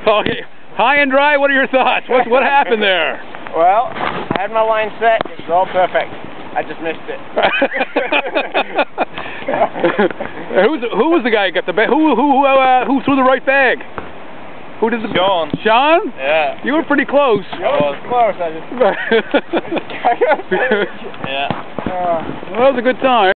Okay, high and dry, what are your thoughts? What happened there? Well, I had my line set. It was all perfect. I just missed it. Who was the guy who got the bag? Who threw the right bag? Who did the Sean. Sean? Yeah. You were pretty close. I was close. I just. Yeah. Yeah. Well, that was a good time.